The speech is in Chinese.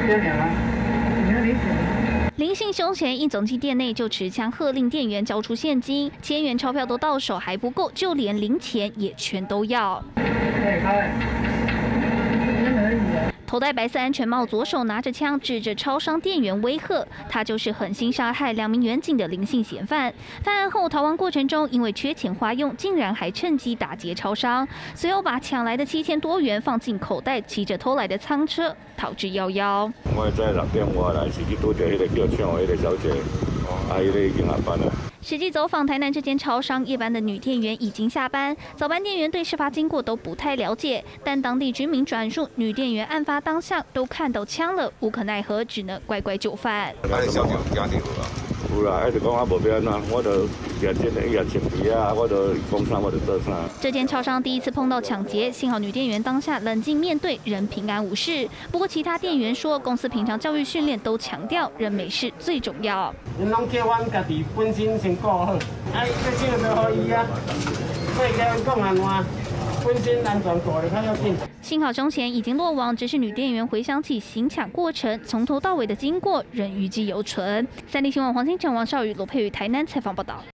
林姓凶嫌一走进店内就持枪喝令店员交出现金，千元钞票都到手还不够，就连零钱也全都要。头戴白色安全帽，左手拿着枪指着超商店员威吓，他就是狠心杀害2名员警的林姓嫌犯。犯案后逃亡过程中，因为缺钱花用，竟然还趁机打劫超商，随后把抢来的7000多元放进口袋，骑着偷来的仓车逃之夭夭。 我在6点外来，是去拄着迄个叫抢的迄个小姐，迄个已经下班了。 实际走访台南这间超商，夜班的女店员已经下班，早班店员对事发经过都不太了解，但当地居民转述，女店员案发当下都看到枪了，无可奈何，只能乖乖就范。 小姐有惊到啊？有啦，一直讲我无要安怎，我就见真的伊也穿皮啊，我就讲啥我就做啥。 这间超商第一次碰到抢劫，幸好女店员当下冷静面对，人平安无事。不过其他店员说，公司平常教育训练都强调人没事最重要。 因拢叫阮家己本身先顾好，这手就予伊啊，所以甲讲安怎，本身安全顾得较要紧。 幸好凶嫌已经落网，只是女店员回想起行抢过程，从头到尾的经过仍余悸犹存。3立新闻黄金城、王少宇、罗佩宇台南采访报道。